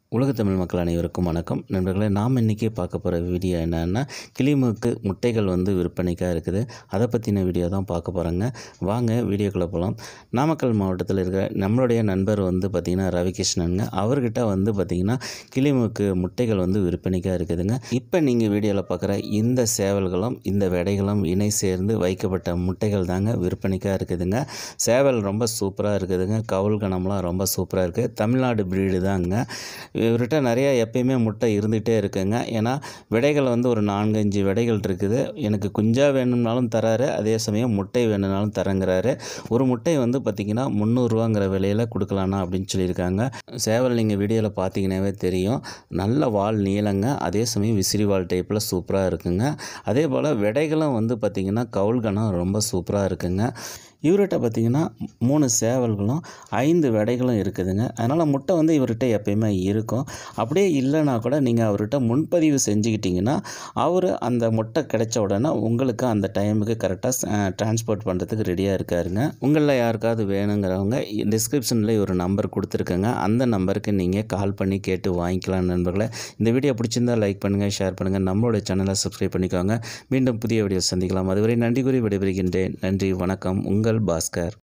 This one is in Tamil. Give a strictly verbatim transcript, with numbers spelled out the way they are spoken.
உலகத் தமிழ் மக்கள் அனைவருக்கும் வணக்கம் நண்பர்களே. நாம் இன்றைக்கி பார்க்க போகிற வீடியோ என்னன்னா, கிளிமுக்கு முட்டைகள் வந்து விற்பனைக்காக இருக்குது. அதை பற்றின வீடியோ தான் பார்க்க போகிறோங்க. வாங்க வீடியோக்குள்ளே போகலாம். நாமக்கல் மாவட்டத்தில் இருக்கிற நம்மளுடைய நண்பர் வந்து பார்த்திங்கன்னா ரவிகிருஷ்ணனுங்க. அவர்கிட்ட வந்து பார்த்திங்கன்னா கிளிமுக்கு முட்டைகள் வந்து விற்பனைக்காக இருக்குதுங்க. இப்போ நீங்கள் வீடியோவில் பார்க்குற இந்த சேவல்களும் இந்த விடைகளும் இணை சேர்ந்து வைக்கப்பட்ட முட்டைகள் தாங்க விற்பனைக்காக இருக்குதுங்க. சேவல் ரொம்ப சூப்பராக இருக்குதுங்க. கவுல் கணம்லாம் ரொம்ப சூப்பராக இருக்குது. தமிழ்நாடு பிரீடு தாங்க. இவர்கிட்ட நிறையா எப்பயுமே முட்டை இருந்துகிட்டே இருக்குங்க. ஏன்னா விடைகள் வந்து ஒரு நான்கு அஞ்சு விடைகள் இருக்குது. எனக்கு குஞ்சாக வேணும்னாலும் தராரு, அதே சமயம் முட்டை வேணும்னாலும் தரங்கிறாரு. ஒரு முட்டை வந்து பார்த்திங்கன்னா முந்நூறுரூவாங்கிற விலையில் கொடுக்கலான்னா அப்படின்னு சொல்லியிருக்காங்க. சேவல் நீங்கள் வீடியோவில் பார்த்தீங்கன்னாவே தெரியும். நல்ல வால் நீளங்க, அதே சமயம் விசிறி வால் டைப்பில் சூப்பராக இருக்குங்க. அதே போல் விடைகளும் வந்து பார்த்திங்கன்னா கவுல் கணம் ரொம்ப சூப்பராக இருக்குங்க. இவர்கிட்ட பார்த்திங்கன்னா மூணு சேவல்களும் ஐந்து விடைகளும் இருக்குதுங்க. அதனால் முட்டை வந்து இவர்கிட்ட எப்பயுமே இருக்கும். அப்படியே இல்லைனா கூட நீங்கள் அவர்கிட்ட முன்பதிவு செஞ்சுக்கிட்டிங்கன்னா அவர் அந்த முட்டை கிடைச்ச உடனே உங்களுக்கு அந்த டைமுக்கு கரெக்டாக டிரான்ஸ்போர்ட் பண்ணுறதுக்கு ரெடியாக இருக்காருங்க. உங்களில் யாருக்காவது வேணுங்கிறவங்க டிஸ்கிரிப்ஷனில் ஒரு நம்பர் கொடுத்துருக்கேங்க. அந்த நம்பருக்கு நீங்கள் கால் பண்ணி கேட்டு வாங்கிக்கலாம் நண்பர்களே. இந்த வீடியோ பிடிச்சிருந்தால் லைக் பண்ணுங்கள், ஷேர் பண்ணுங்கள், நம்மளுடைய சேனலை சப்ஸ்கிரைப் பண்ணிக்கோங்க. மீண்டும் புதிய வீடியோ சந்திக்கலாம். அதுவரை நன்றி கூறி விடைபெறுகின்றேன். நன்றி, வணக்கம். உங்கள் பாஸ்கர்.